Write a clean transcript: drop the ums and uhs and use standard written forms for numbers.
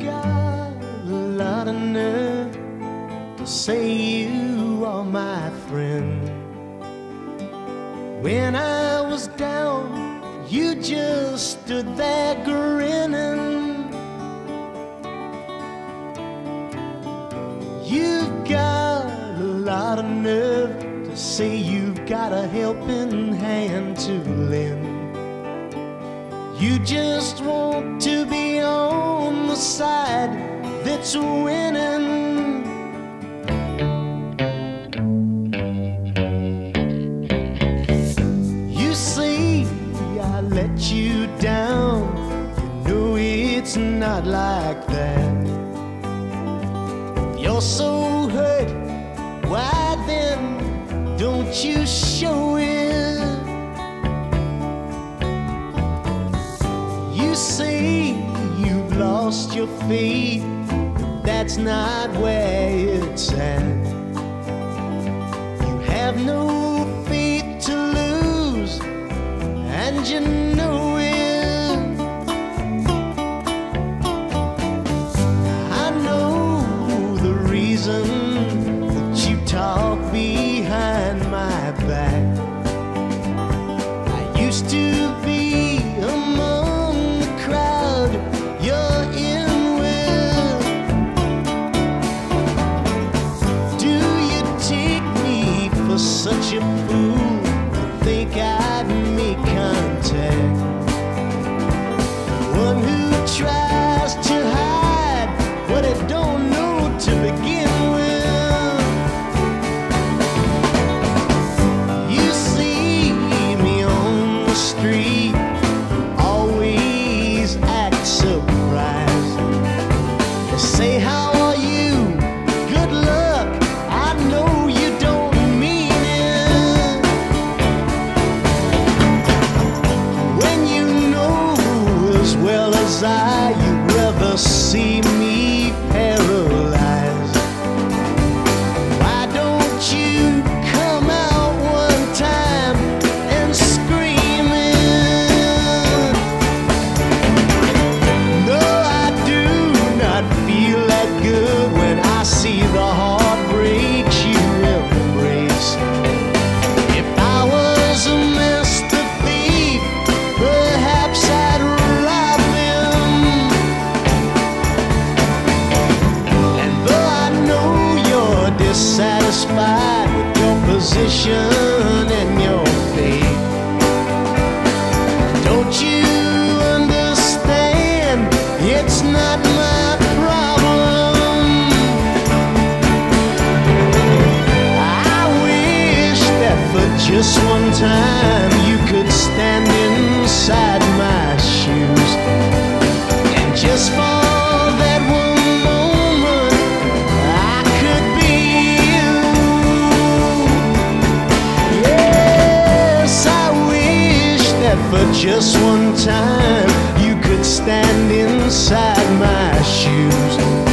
got a lot of nerve to say you are my friend. When I was down, you just stood there grinning. You've got a lot of nerve to say you've got a helping hand to lend. You just want to be on the side that's winning. You say I let you down, you know it's not like that. If you're so hurt, why then don't you show it? You say you've lost your faith, that's not where it's at. You have no faith to lose, and you know it. I know the reason that you talk behind my back. I used to be among the crowd you're in with. Do you take me for such a fool to think I'd make contact? One who tries to hide what it don't know to begin with. You see me on the street, always act surprised. They say, how are you? Good luck. I know you don't mean it. When you know as well as I, you'd rather see me paralyzed. Why don't you come out one time and scream it? No, I do not feel that good when I see the heartbreaks you embrace. If I was a master thief, perhaps I'd rob them. And though I know you're dissatisfied with your position and your fate, don't you understand? It's not my problem. I wish that for just one time you could stand inside my shoes, and just for that one moment I could be you. Yes, I wish that for just one time you could stand inside my shoes.